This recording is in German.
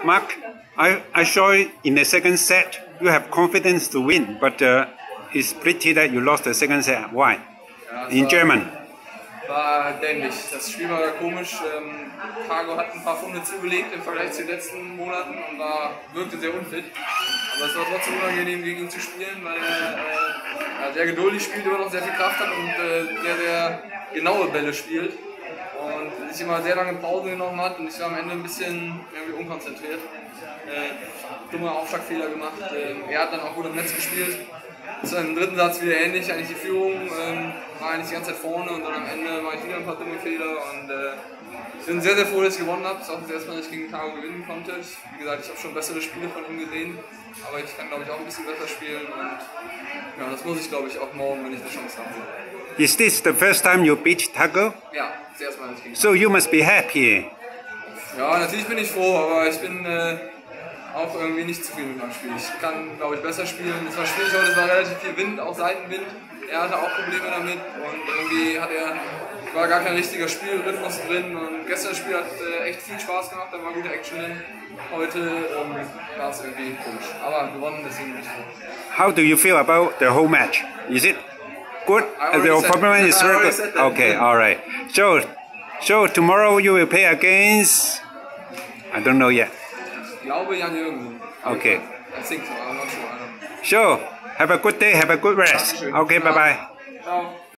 Mark, I saw it in the second set. You have confidence to win, but it's pretty that you lost the second set. Why? Ja, in German. War dämlich. Das Spiel war komisch. Tago hat ein paar Funde zugelegt im Vergleich zu den letzten Monaten und wirkte sehr unfit. Aber es war trotzdem unangenehm gegen ihn zu spielen, weil er sehr geduldig spielt, immer noch sehr viel Kraft hat und sehr genaue Bälle spielt. Und sich immer sehr lange Pause genommen hat und ich war am Ende ein bisschen irgendwie unkonzentriert. Dumme Aufschlagfehler gemacht. Er hat dann auch gut am Netz gespielt. Zu einem dritten Satz wieder ähnlich, eigentlich die Führung war eigentlich die ganze Zeit vorne und dann am Ende mache ich wieder ein paar dumme Fehler und ich bin sehr froh, dass ich gewonnen habe. Es ist auch das erste Mal, dass ich gegen Tago gewinnen konnte. Wie gesagt, ich habe schon bessere Spiele von ihm gesehen, aber ich kann glaube ich auch ein bisschen besser spielen und ja, das muss ich glaube ich auch morgen, wenn ich eine Chance habe. Is this the first time you beat Tago? Ja, das erste Mal, dass ich gegen So you must be happy. Ja, natürlich bin ich froh, aber ich bin auch irgendwie nicht zufrieden mit meinem Spiel. Ich kann, glaube ich, besser spielen. Es war schwierig heute, es war relativ viel Wind, auch Seitenwind. Er hatte auch Probleme damit und irgendwie war gar kein richtiger Spielrhythmus drin. Und gestern das Spiel hat echt viel Spaß gemacht, da war gute Action drin. Heute war es irgendwie komisch. Aber gewonnen, deswegen bin ich froh. How do you feel about the whole match? Is it good? The opponent is very good. Okay, all right. So tomorrow you will play against. I don't know yet. Ich glaube Jan Jürgen. Okay. I think so, I'm not sure. Sure. Have a good day. Have a good rest. Okay. Bye bye. Ciao.